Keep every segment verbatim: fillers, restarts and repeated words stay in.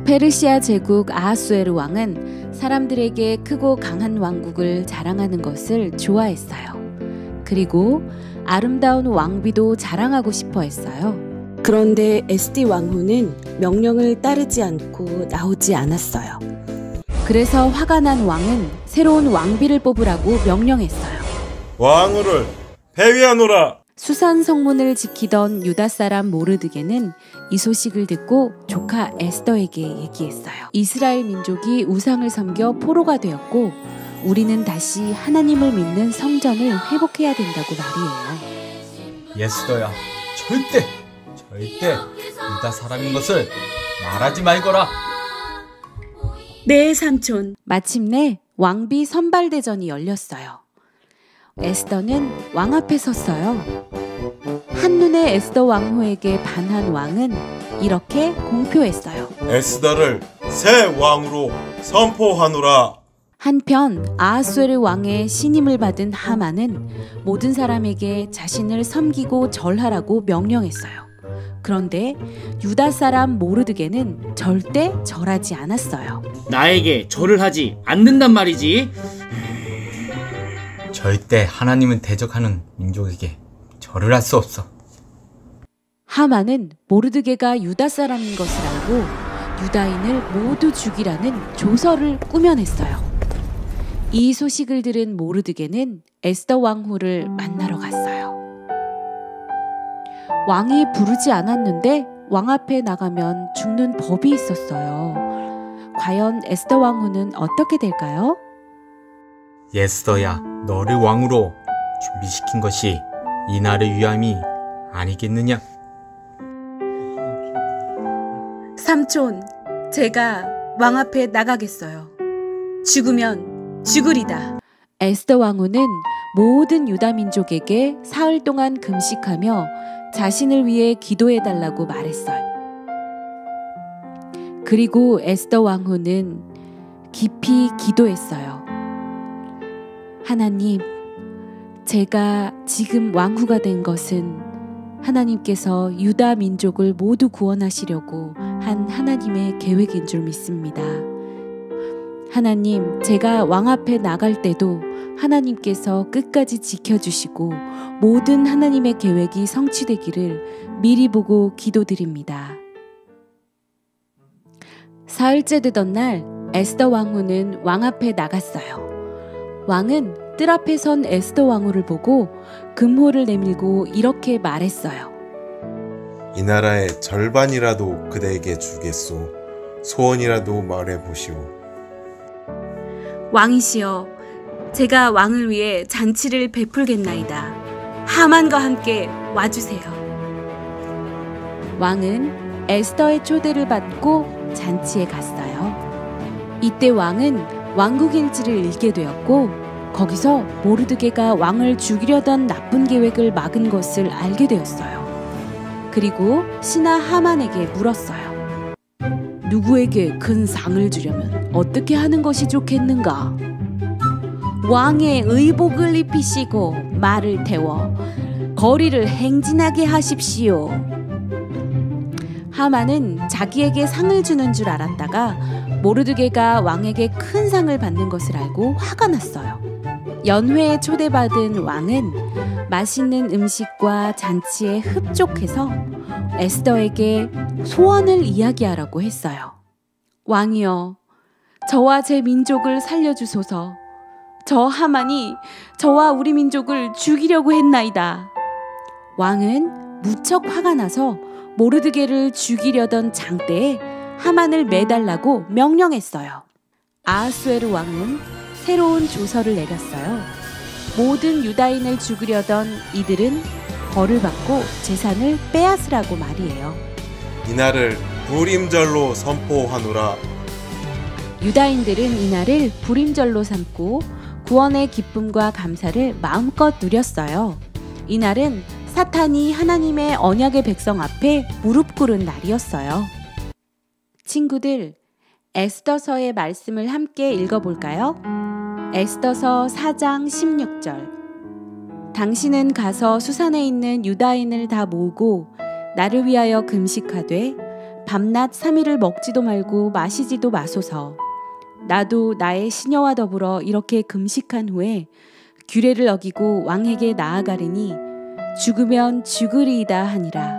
페르시아 제국 아하수에르 왕은 사람들에게 크고 강한 왕국을 자랑하는 것을 좋아했어요. 그리고 아름다운 왕비도 자랑하고 싶어 했어요. 그런데 에스디 왕후는 명령을 따르지 않고 나오지 않았어요. 그래서 화가 난 왕은 새로운 왕비를 뽑으라고 명령했어요. 왕후를 배위하노라. 수산 성문을 지키던 유다 사람 모르드게는 이 소식을 듣고 조카 에스더에게 얘기했어요. 이스라엘 민족이 우상을 섬겨 포로가 되었고 우리는 다시 하나님을 믿는 성전을 회복해야 된다고 말이에요. 에스더야, 절대 절대 유다 사람인 것을 말하지 말거라. 네, 삼촌. 마침내 왕비 선발대전이 열렸어요. 에스더는 왕 앞에 섰어요. 한눈에 에스더 왕후에게 반한 왕은 이렇게 공표했어요. 에스더를 새 왕으로 선포하노라. 한편 아하수에르 왕의 신임을 받은 하만은 모든 사람에게 자신을 섬기고 절하라고 명령했어요. 그런데 유다 사람 모르드게는 절대 절하지 않았어요. 나에게 절을 하지 않는단 말이지. 절대 하나님은 대적하는 민족에게 절을 할 수 없어. 하만은 모르드게가 유다 사람인 것을 알고 유다인을 모두 죽이라는 조서를 꾸며냈어요. 이 소식을 들은 모르드게는 에스더 왕후를 만나러 갔어요. 왕이 부르지 않았는데 왕 앞에 나가면 죽는 법이 있었어요. 과연 에스더 왕후는 어떻게 될까요? 에스더야, 너를 왕으로 준비시킨 것이 이 날의 위함이 아니겠느냐? 삼촌, 제가 왕 앞에 나가겠어요. 죽으면 죽으리다. 에스더 왕후는 모든 유다 민족에게 사흘 동안 금식하며 자신을 위해 기도해달라고 말했어요. 그리고 에스더 왕후는 깊이 기도했어요. 하나님, 제가 지금 왕후가 된 것은 하나님께서 유다 민족을 모두 구원하시려고 한 하나님의 계획인 줄 믿습니다. 하나님, 제가 왕 앞에 나갈 때도 하나님께서 끝까지 지켜주시고 모든 하나님의 계획이 성취되기를 미리 보고 기도드립니다. 사흘째 되던 날 에스더 왕후는 왕 앞에 나갔어요. 왕은 뜰 앞에 선 에스더 왕후를 보고 금호를 내밀고 이렇게 말했어요. 이 나라의 절반이라도 그대에게 주겠소. 소원이라도 말해보시오. 왕이시여, 제가 왕을 위해 잔치를 베풀겠나이다. 하만과 함께 와주세요. 왕은 에스더의 초대를 받고 잔치에 갔어요. 이때 왕은 왕국일지를 읽게 되었고 거기서 모르드게가 왕을 죽이려던 나쁜 계획을 막은 것을 알게 되었어요. 그리고 신하 하만에게 물었어요. 누구에게 큰 상을 주려면 어떻게 하는 것이 좋겠는가? 왕의 의복을 입히시고 말을 태워 거리를 행진하게 하십시오. 하만은 자기에게 상을 주는 줄 알았다가 모르드게가 왕에게 큰 상을 받는 것을 알고 화가 났어요. 연회에 초대받은 왕은 맛있는 음식과 잔치에 흡족해서 에스더에게 소원을 이야기하라고 했어요. 왕이여, 저와 제 민족을 살려주소서. 저 하만이 저와 우리 민족을 죽이려고 했나이다. 왕은 무척 화가 나서 모르드게를 죽이려던 장대에 하만을 매달라고 명령했어요. 아하수에르 왕은 새로운 조서를 내렸어요. 모든 유다인을 죽이려던 이들은 벌을 받고 재산을 빼앗으라고 말이에요. 이날을 불임절로 선포하노라. 유다인들은 이날을 불임절로 삼고 구원의 기쁨과 감사를 마음껏 누렸어요. 이날은 사탄이 하나님의 언약의 백성 앞에 무릎 꿇은 날이었어요. 친구들, 에스더서의 말씀을 함께 읽어볼까요? 에스더서 사 장 십육 절. 당신은 가서 수산에 있는 유다인을 다 모으고 나를 위하여 금식하되 밤낮 삼 일을 먹지도 말고 마시지도 마소서. 나도 나의 시녀와 더불어 이렇게 금식한 후에 규례를 어기고 왕에게 나아가리니 죽으면 죽으리이다 하니라.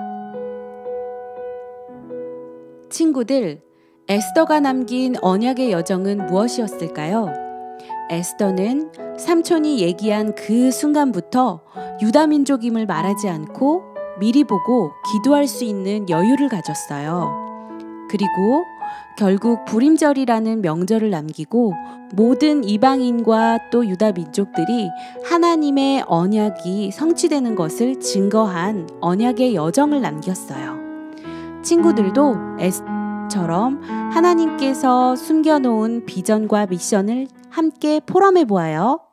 친구들, 에스더가 남긴 언약의 여정은 무엇이었을까요? 에스더는 삼촌이 얘기한 그 순간부터 유다 민족임을 말하지 않고 미리 보고 기도할 수 있는 여유를 가졌어요. 그리고 결국 부림절이라는 명절을 남기고 모든 이방인과 또 유다 민족들이 하나님의 언약이 성취되는 것을 증거한 언약의 여정을 남겼어요. 친구들도 에스더처럼 하나님께서 숨겨놓은 비전과 미션을 함께 포럼해 보아요.